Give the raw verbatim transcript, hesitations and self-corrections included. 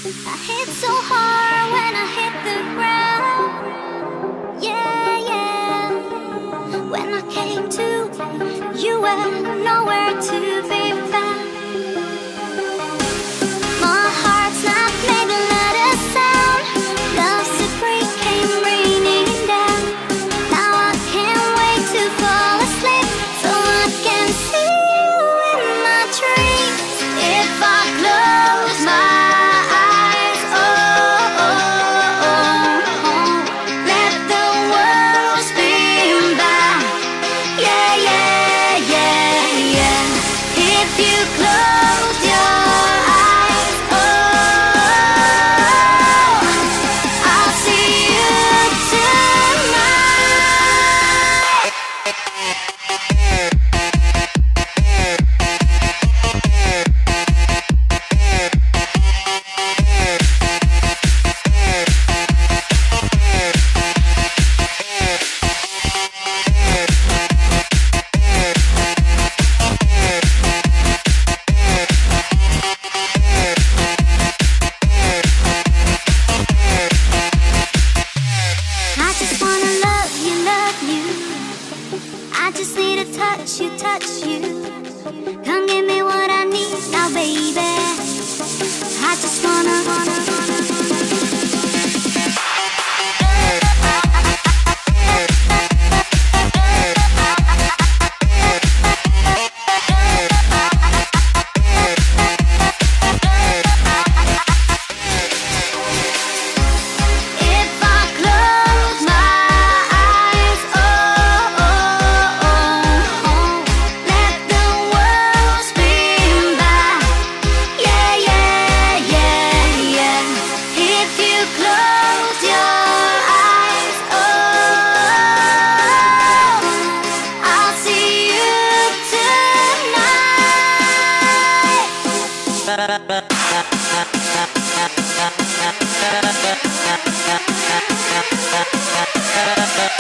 I hit so hard when I hit the ground. Yeah, yeah. When I came to, you were nowhere to be found. My heart's not made to let it sound. Love's secret came raining down. Now I can't wait to fall asleep so I can see you in my dreams. If I close my eyes, oh, oh, oh, oh, let the world spin by. Yeah, yeah, yeah, yeah. If you close your eyes, oh, I'll see you tonight. I just wanna love you, love you. I just need to touch you, touch you. Come give me what I need now, baby. I just wanna, wanna, wanna. If I close my eyes, oh, oh, oh, oh, let the world spin by. Yeah, yeah, yeah, yeah. If you close your eyes, oh, I'll see you tonight.